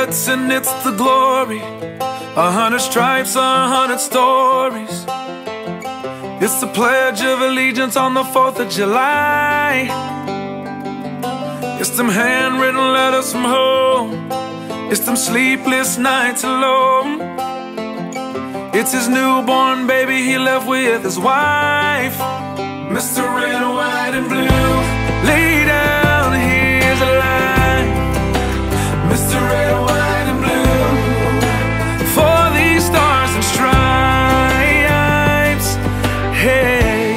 guts and it's the glory. 100 stripes, 100 stories. It's the Pledge of Allegiance on the 4th of July. It's them handwritten letters from home. It's them sleepless nights alone. It's his newborn baby he left with his wife. Mr. Red, White, and Blue, lay down, here's a line. Mr. Red, White, and Blue, for these stars and stripes. Hey,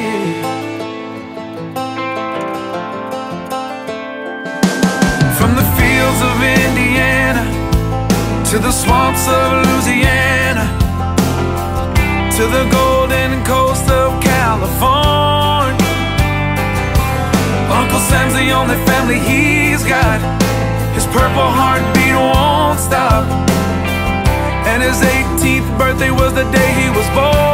from the fields of Indiana to the swamps of Louisiana, to the golden coast of California, Uncle Sam's the only family he's got. His purple heartbeat won't stop, and his 18th birthday was the day he was born.